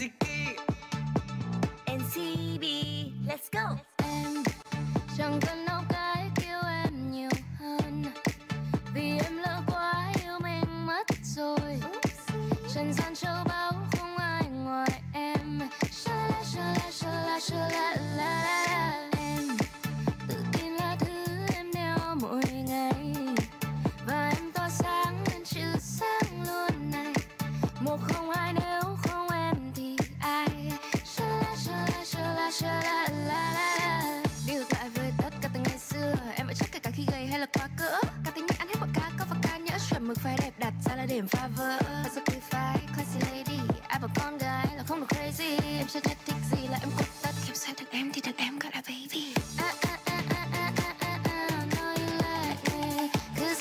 MCK. NCB, let's go. Em chẳng cần đâu cái kêu em nhiều hơn, vì em lỡ quá yêu mình mất rồi. Trần gian châu báu không ai ngoài em. Em tự tin là thứ em đeo mỗi ngày, và em tỏa sáng lên chữ sáng luôn này. Một không hai, nếu không em thì ai? Đi ngược lại với tất cả từ ngày xưa, em vẫn chắc kể cả khi gầy hay là quá cỡ. Cá tính mình ăn hết bọn cá, có và cá nhỡ. Chuẩn mực phải đẹp đặt ra là điểm phá vỡ. Và rất quý phái, classy lady. Ai bảo con gái là không được crazy. Em chưa nhất thích gì là em cốt tất. Khiêu sai được em thì được em gọi là baby. Know you like me, 'cause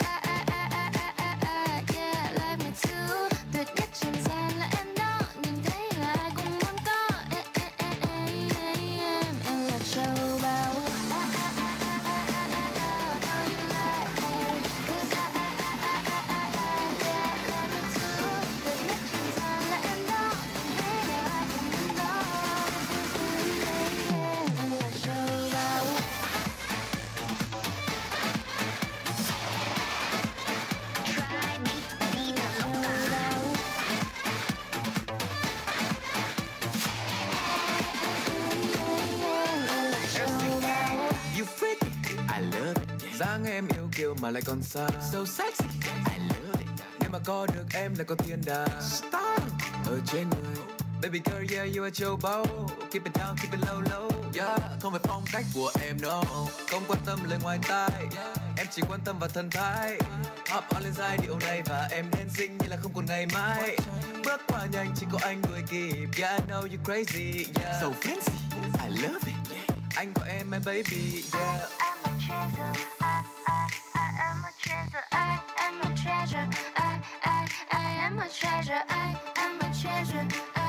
yeah, like me too. Tuyệt nhất trên gian là em đó, nhìn thấy là ai cũng muốn có. Em là châu báu. You freak, I love it. Dáng em yêu kiều mà lại còn xa, so sexy, I love it. Nếu mà có được em là có thiên đàng, star ở trên người. Baby girl, yeah, you are châu báu. Keep it down, keep it low, low. Yeah, không phải phong cách của em no. Không quan tâm lời ngoài tai, em chỉ quan tâm vào thân thái. Hop on lên giai điệu này và em dancing như là không còn ngày mai. Bước qua nhanh chỉ có anh đuổi kịp. Yeah, I know you crazy, yeah. So fancy, I love it, yeah. Anh gọi em my baby, yeah. I'm a treasure, I am a treasure, I am a treasure, I am a treasure, I am a treasure.